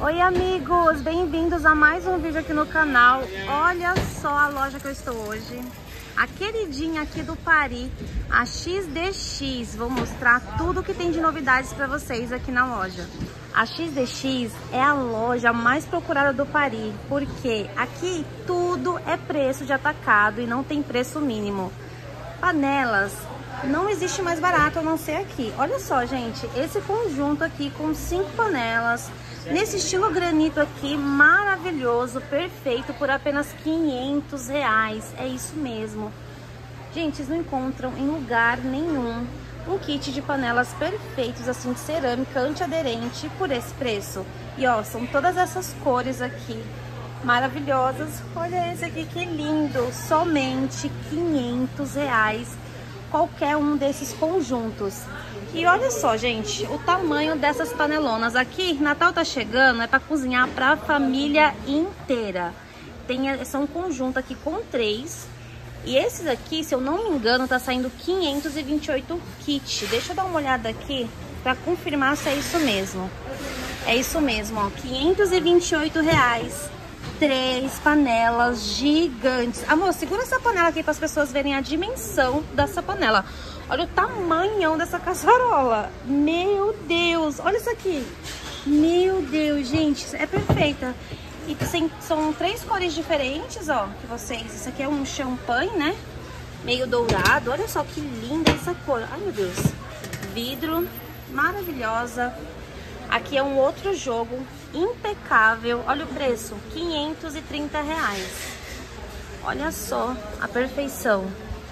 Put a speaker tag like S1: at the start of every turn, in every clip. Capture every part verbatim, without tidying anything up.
S1: Oi amigos, bem-vindos a mais um vídeo aqui no canal. Olha só a loja que eu estou hoje, a queridinha aqui do Paris, a X D X. Vou mostrar tudo que tem de novidades para vocês aqui na loja. A X D X é a loja mais procurada do Paris, porque aqui tudo é preço de atacado e não tem preço mínimo. Panelas, não existe mais barato a não ser aqui. Olha só, gente, esse conjunto aqui com cinco panelas, nesse estilo granito aqui, maravilhoso, perfeito, por apenas quinhentos reais. É isso mesmo. Gente, vocês não encontram em lugar nenhum um kit de panelas perfeitos, assim, de cerâmica antiaderente por esse preço. E ó, são todas essas cores aqui, maravilhosas. Olha esse aqui, que lindo! Somente quinhentos reais qualquer um desses conjuntos. E olha só, gente, o tamanho dessas panelonas aqui. Natal tá chegando, é para cozinhar para a família inteira. Tem são um conjunto aqui com três. E esses aqui, se eu não me engano, tá saindo quinhentos e vinte e oito kit. Deixa eu dar uma olhada aqui para confirmar se é isso mesmo. É isso mesmo, ó, quinhentos e vinte e oito reais. Três panelas gigantes. Amor, segura essa panela aqui para as pessoas verem a dimensão dessa panela. Olha o tamanhão dessa caçarola. Meu Deus, olha isso aqui. Meu Deus, gente, é perfeita. E tem, são três cores diferentes, ó, que vocês... Isso aqui é um champanhe, né? Meio dourado. Olha só que linda essa cor. Ai, meu Deus. Vidro, maravilhosa. Aqui é um outro jogo impecável. Olha o preço, quinhentos e trinta reais. Olha só a perfeição.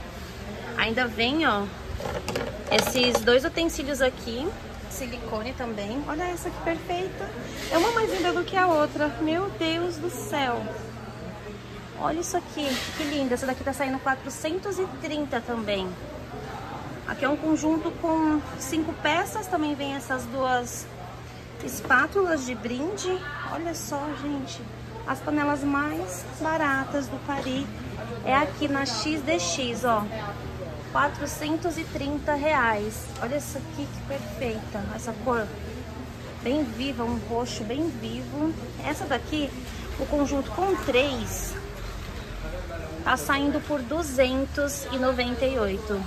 S1: Ainda vem, ó, esses dois utensílios aqui, silicone também. Olha essa que perfeita. É uma mais linda do que a outra. Meu Deus do céu. Olha isso aqui, que linda. Essa daqui tá saindo quatrocentos e trinta também. Aqui é um conjunto com cinco peças. Também vem essas duas espátulas de brinde. Olha só, gente, as panelas mais baratas do Paris é aqui na X D X, ó, quatrocentos e trinta reais. Olha essa aqui que perfeita, essa cor bem viva, um roxo bem vivo. Essa daqui, o conjunto com três, tá saindo por duzentos e noventa e oito.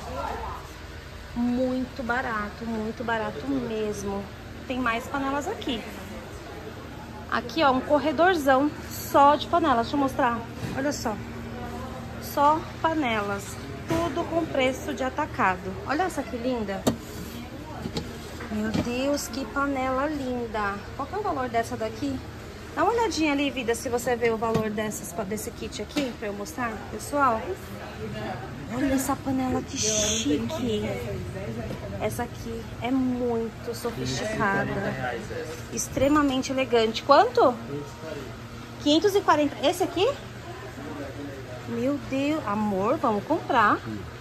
S1: Muito barato, muito barato mesmo. Tem mais panelas aqui. Aqui, ó, um corredorzão só de panelas. Deixa eu mostrar. Olha só. Só panelas. Tudo com preço de atacado. Olha essa que linda. Meu Deus, que panela linda. Qual que é o valor dessa daqui? Dá uma olhadinha ali, vida, se você vê o valor dessas, desse kit aqui, pra eu mostrar, pessoal. Olha essa panela que chique. Essa aqui é muito sofisticada, extremamente elegante. Quanto? quinhentos e quarenta. Esse aqui? Meu Deus, amor, vamos comprar.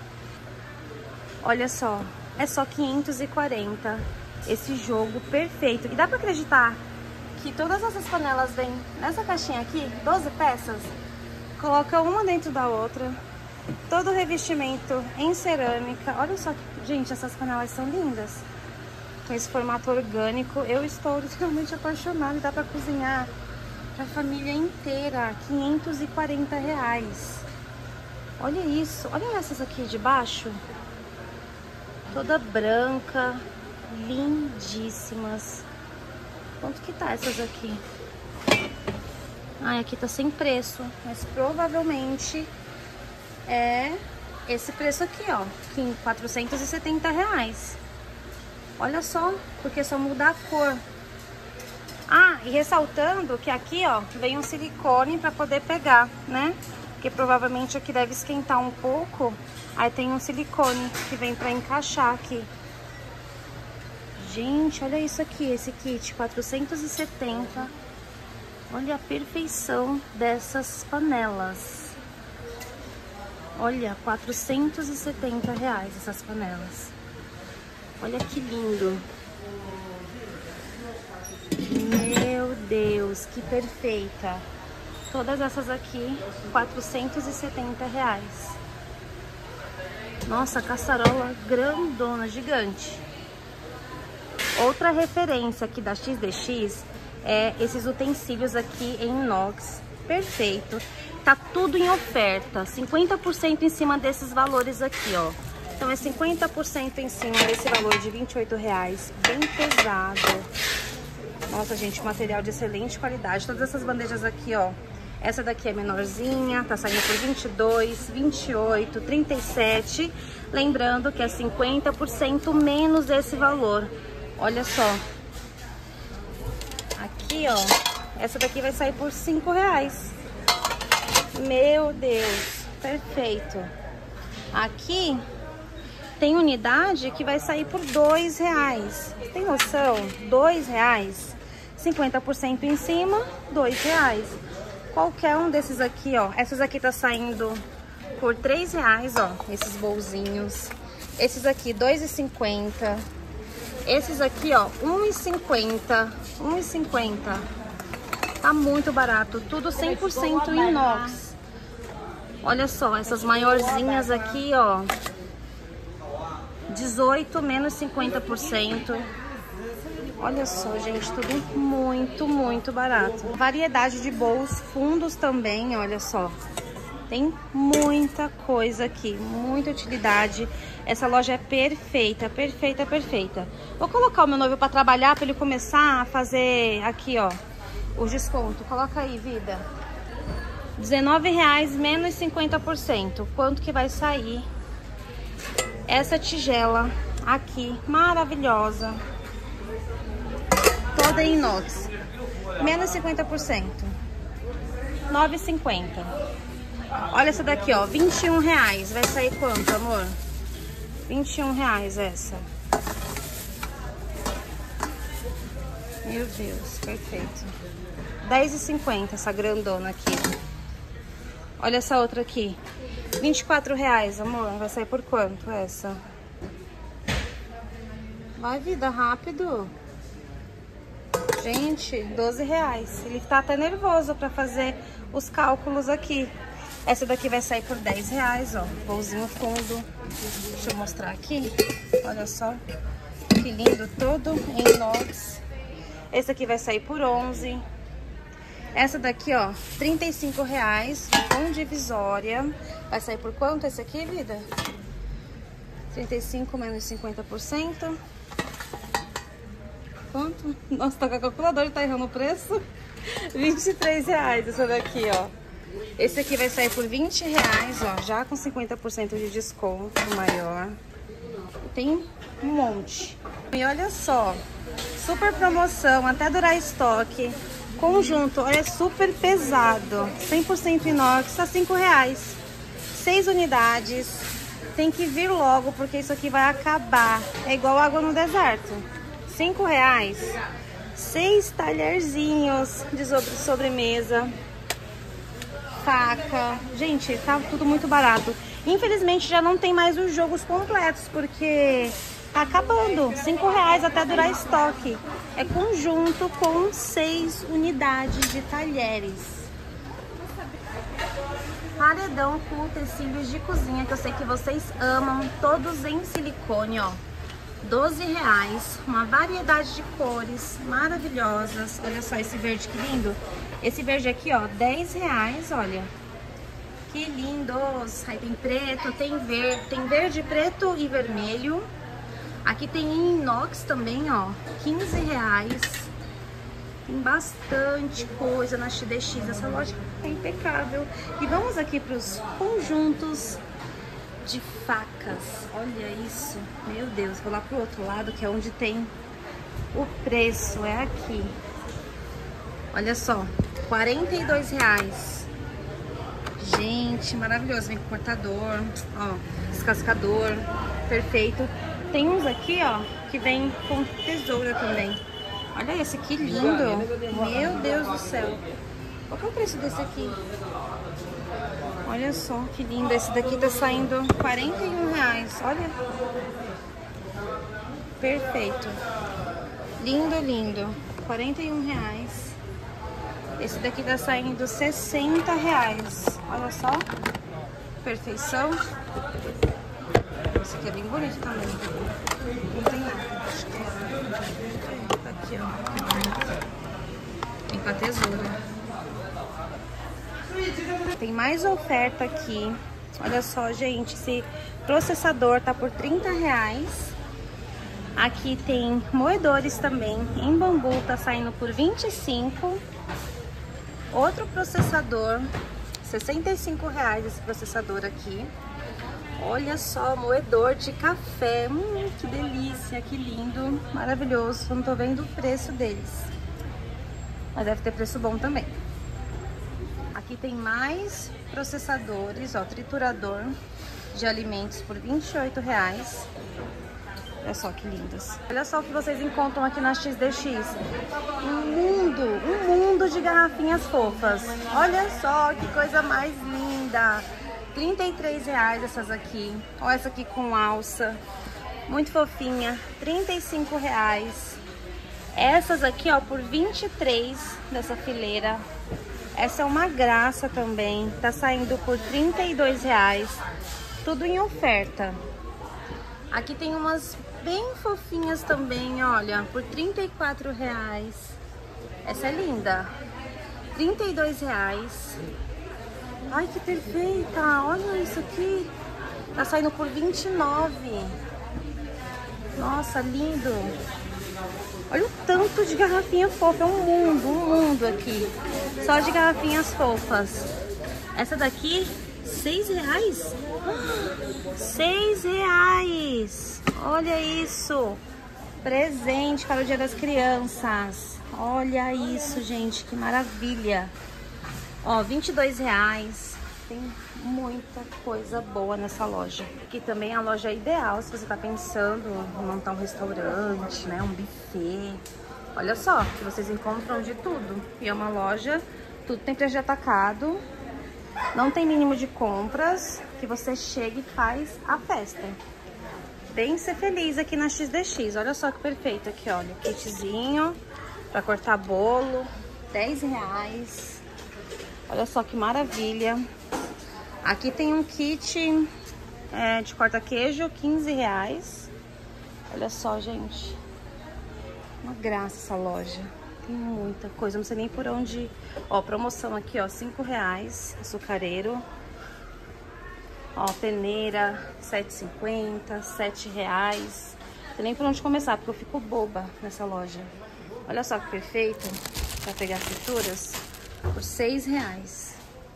S1: Olha só, é só quinhentos e quarenta. Esse jogo perfeito. E dá pra acreditar que todas essas panelas vêm nessa caixinha aqui, doze peças. Coloca uma dentro da outra. Todo o revestimento em cerâmica. Olha só, gente, essas panelas são lindas. Com esse formato orgânico, eu estou literalmente apaixonada. Dá pra cozinhar pra família inteira. quinhentos e quarenta reais. Olha isso. Olha essas aqui de baixo. Toda branca. Lindíssimas. Quanto que tá essas aqui? Ah, aqui tá sem preço. Mas provavelmente é esse preço aqui, ó, quatrocentos e setenta reais. Olha só, porque só muda a cor. Ah, e ressaltando que aqui, ó, vem um silicone para poder pegar, né? Porque provavelmente aqui deve esquentar um pouco. Aí tem um silicone que vem para encaixar aqui. Gente, olha isso aqui, esse kit, quatrocentos e setenta. Olha a perfeição dessas panelas. Olha, quatrocentos e setenta reais essas panelas. Olha que lindo. Meu Deus, que perfeita. Todas essas aqui, quatrocentos e setenta reais. Nossa, caçarola grandona, gigante. Outra referência aqui da X D X é esses utensílios aqui em inox. Perfeito. Tá tudo em oferta. cinquenta por cento em cima desses valores aqui, ó. Então é cinquenta por cento em cima desse valor de vinte e oito reais. Bem pesado. Nossa, gente, material de excelente qualidade. Todas essas bandejas aqui, ó. Essa daqui é menorzinha, tá saindo por vinte e dois, vinte e oito, trinta e sete. Lembrando que é cinquenta por cento menos esse valor. Olha só. Aqui, ó. Essa daqui vai sair por cinco reais. Meu Deus, perfeito. Aqui tem unidade que vai sair por dois reais. Tem noção? Dois reais. cinquenta por cento em cima, dois reais. Qualquer um desses aqui, ó. Essas aqui tá saindo por três reais, ó. Esses bolzinhos. Esses aqui, dois reais e cinquenta centavos. Esses aqui, ó, um real e cinquenta centavos. um real e cinquenta centavos. Tá muito barato. Tudo cem por cento inox. Olha só, essas maiorzinhas aqui, ó. dezoito menos cinquenta por cento. Olha só, gente, tudo muito, muito barato. Variedade de bolsos, fundos também, olha só. Tem muita coisa aqui, muita utilidade. Essa loja é perfeita, perfeita, perfeita. Vou colocar o meu noivo para trabalhar, para ele começar a fazer aqui, ó, o desconto. Coloca aí, vida. dezenove reais menos cinquenta por cento. Quanto que vai sair essa tigela aqui, maravilhosa. Toda em inox. Menos cinquenta por cento. nove reais e cinquenta centavos. Olha essa daqui, ó. vinte e um reais. Vai sair quanto, amor? vinte e um reais essa. Meu Deus, perfeito. dez reais e cinquenta centavos essa grandona aqui. Olha essa outra aqui. vinte e quatro reais, amor. Vai sair por quanto essa? Vai, vida, rápido. Gente, doze reais. Ele tá até nervoso pra fazer os cálculos aqui. Essa daqui vai sair por dez reais, ó. Bolzinho fundo. Deixa eu mostrar aqui. Olha só. Que lindo, todo em inox. Esse aqui vai sair por onze. Essa daqui, ó, trinta e cinco reais, com divisória. Vai sair por quanto esse aqui, vida? trinta e cinco menos cinquenta por cento. Quanto? Nossa, tá com a calculadora e tá errando o preço. vinte e três reais essa daqui, ó. Esse aqui vai sair por vinte reais, ó, já com cinquenta por cento de desconto maior. Tem um monte. E olha só, super promoção, até durar estoque. Conjunto, olha, super pesado. cem por cento inox, tá cinco reais. seis unidades. Tem que vir logo, porque isso aqui vai acabar. É igual água no deserto. cinco reais. seis talherzinhos de sobremesa. Faca. Gente, tá tudo muito barato. Infelizmente já não tem mais os jogos completos, porque tá acabando. cinco reais até durar estoque. É conjunto com seis unidades de talheres. Paredão com utensílios de cozinha, que eu sei que vocês amam. Todos em silicone, ó. doze reais. Uma variedade de cores maravilhosas. Olha só esse verde, que lindo. Esse verde aqui, ó, dez reais, olha. Que lindos. Aí tem preto, tem verde, tem verde, preto e vermelho. Aqui tem inox também, ó, quinze reais. Tem bastante coisa na X D X. Essa loja é impecável. E vamos aqui para os conjuntos de facas. Olha isso. Meu Deus, vou lá pro outro lado, que é onde tem o preço. É aqui. Olha só, quarenta e dois reais. Gente, maravilhoso. Vem com cortador, ó, descascador, perfeito. Tem uns aqui, ó, que vem com tesoura também. Olha esse, que lindo. Meu Deus do céu. Qual que é o preço desse aqui? Olha só, que lindo. Esse daqui tá saindo quarenta e um reais. Olha. Perfeito. Lindo, lindo. quarenta e um reais. Esse daqui tá saindo sessenta reais. Olha só. Perfeição. Esse aqui é bem bonito também. Não tem nada. Acho que é. Tá aqui, ó. Vem com a tesoura. Tem mais oferta aqui. Olha só, gente, esse processador tá por trinta reais. Aqui tem moedores também, em bambu, tá saindo por vinte e cinco. Outro processador, sessenta e cinco reais esse processador aqui. Olha só, moedor de café. Hum, que delícia, que lindo, maravilhoso. Eu não tô vendo o preço deles, mas deve ter preço bom também. Aqui tem mais processadores, ó, triturador de alimentos por vinte e oito reais. Olha só que lindas. Olha só o que vocês encontram aqui na X D X. Um mundo, um mundo de garrafinhas fofas. Olha só que coisa mais linda. trinta e três reais essas aqui. Olha essa aqui com alça. Muito fofinha. trinta e cinco reais. Essas aqui, ó, por vinte e três dessa fileira. Essa é uma graça também. Tá saindo por trinta e dois reais. Tudo em oferta. Aqui tem umas bem fofinhas também, olha, por trinta e quatro reais. Essa é linda. trinta e dois reais. Ai, que perfeita. Olha isso aqui. Tá saindo por vinte e nove. Nossa, lindo. Olha o tanto de garrafinha fofa. É um mundo, um mundo aqui. Só de garrafinhas fofas. Essa daqui, seis reais? Seis reais. Olha isso. Presente para o Dia das Crianças. Olha isso, gente. Que maravilha. Ó, vinte e dois reais. Tem muita coisa boa nessa loja. Aqui também é a loja ideal se você tá pensando em montar um restaurante, né? Um buffet. Olha só, que vocês encontram de tudo. E é uma loja, tudo tem preço de atacado. Não tem mínimo de compras, que você chega e faz a festa. Vem ser feliz aqui na X D X. Olha só que perfeito aqui, olha. Kitzinho pra cortar bolo, dez reais. Olha só que maravilha. Aqui tem um kit é, de corta-queijo, quinze reais. Olha só, gente. Uma graça essa loja. Tem muita coisa, não sei nem por onde. Ó, promoção aqui, ó, cinco reais, açucareiro. Ó, peneira, sete e cinquenta, sete reais. Não sei nem por onde começar, porque eu fico boba nessa loja. Olha só que perfeito, pra pegar frituras, por seis reais.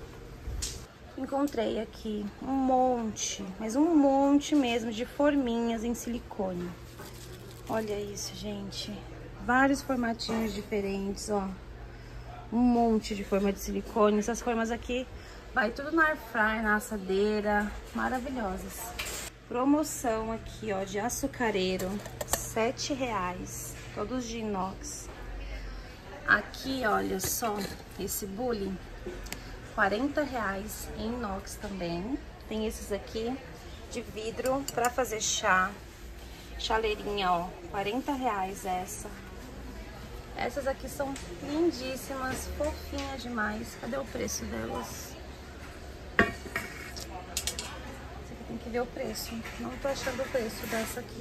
S1: Encontrei aqui um monte, mas um monte mesmo de forminhas em silicone. Olha isso, gente. Vários formatinhos diferentes, ó. Um monte de forma de silicone. Essas formas aqui vai tudo na air fryer, na assadeira. Maravilhosas. Promoção aqui, ó, de açucareiro. sete reais. Todos de inox. Aqui, olha só, esse bule. quarenta reais em inox também. Tem esses aqui de vidro pra fazer chá. Chaleirinha, ó. quarenta reais essa. Essas aqui são lindíssimas, fofinhas demais. Cadê o preço delas? Essa aqui tem que ver o preço. Não tô achando o preço dessa aqui.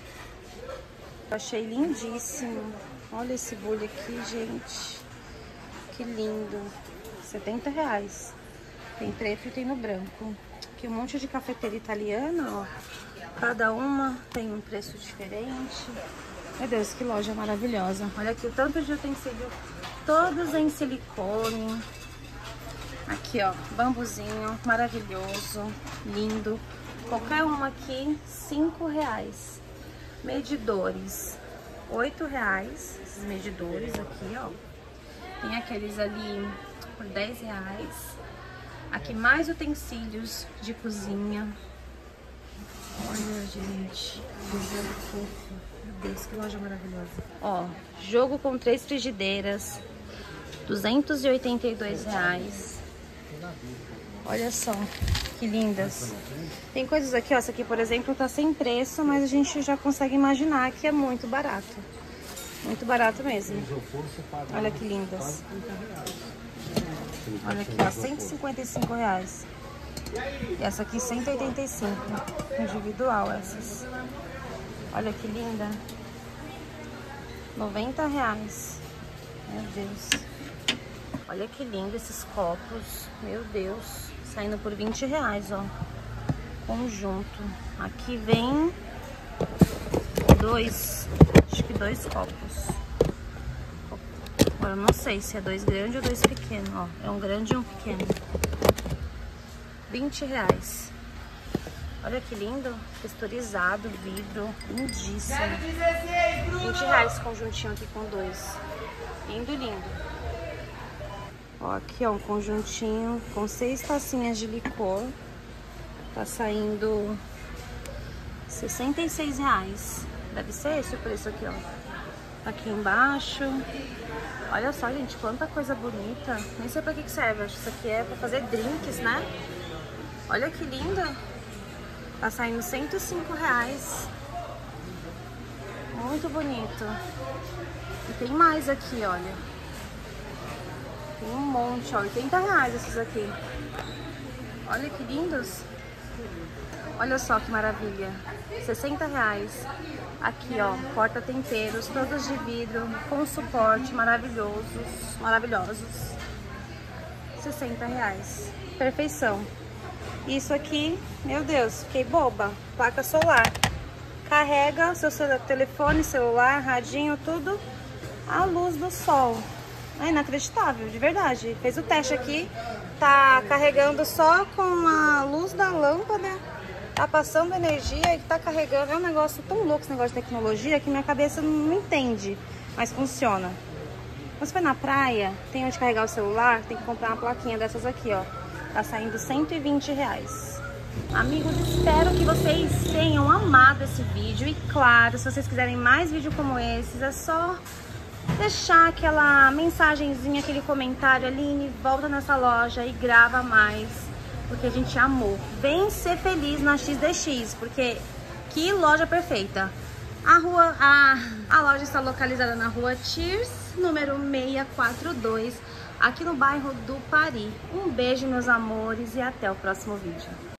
S1: Eu achei lindíssimo. Olha esse bule aqui, gente. Que lindo. setenta reais. Tem preto e tem no branco. Aqui um monte de cafeteira italiana, ó. Cada uma tem um preço diferente. Meu Deus, que loja maravilhosa. Olha aqui o tanto de utensílio, todos em silicone. Aqui, ó, bambuzinho, maravilhoso, lindo. Qualquer uma aqui, cinco reais. Medidores, oito reais. Esses medidores aqui, ó. Tem aqueles ali por dez reais. Aqui mais utensílios de cozinha. Olha, gente, que jogo fofo. Meu Deus, que loja maravilhosa. Ó, jogo com três frigideiras, duzentos e oitenta e dois reais. Olha só, que lindas. Tem coisas aqui, ó, essa aqui, por exemplo, tá sem preço, mas a gente já consegue imaginar que é muito barato. Muito barato mesmo. Olha que lindas. Olha aqui, ó, cento e cinquenta e cinco reais. E essa aqui, cento e oitenta e cinco. Individual, essas. Olha que linda. noventa reais. Meu Deus. Olha que lindo esses copos. Meu Deus. Saindo por vinte reais, ó. Conjunto. Aqui vem dois. Acho que dois copos. Agora eu não sei se é dois grandes ou dois pequenos, ó. É um grande e um pequeno. vinte reais. Olha que lindo. Texturizado, vidro. Lindíssimo. vinte reais esse conjuntinho aqui com dois. Lindo, lindo. Ó, aqui ó, um conjuntinho com seis tacinhas de licor. Tá saindo sessenta e seis reais. Deve ser esse o preço aqui, ó. Aqui embaixo. Olha só, gente, quanta coisa bonita. Nem sei pra que que serve. Acho que isso aqui é pra fazer drinks, né? Olha que linda. Tá saindo cento e cinco reais. Muito bonito. E tem mais aqui, olha. Tem um monte, ó. oitenta reais esses aqui. Olha que lindos. Olha só que maravilha. sessenta reais. Aqui, ó. Porta-temperos, todos de vidro, com suporte, maravilhosos. Maravilhosos. sessenta reais. Perfeição. Isso aqui, meu Deus, fiquei boba. Placa solar. Carrega seu telefone, celular, radinho, tudo à luz do sol. É inacreditável, de verdade. Fez o teste aqui, tá carregando só com a luz da lâmpada, tá passando energia e tá carregando. É um negócio tão louco esse negócio de tecnologia que minha cabeça não entende, mas funciona. Você vai na praia, tem onde carregar o celular, tem que comprar uma plaquinha dessas aqui, ó. Tá saindo cento e vinte reais. Amigos, espero que vocês tenham amado esse vídeo. E claro, se vocês quiserem mais vídeo como esses, é só deixar aquela mensagenzinha, aquele comentário ali, volta nessa loja e grava mais, porque a gente amou. Vem ser feliz na X D X, porque que loja perfeita. A, rua, a, a loja está localizada na rua Tears, número seiscentos e quarenta e dois, aqui no bairro do Pari. Um beijo, meus amores, e até o próximo vídeo.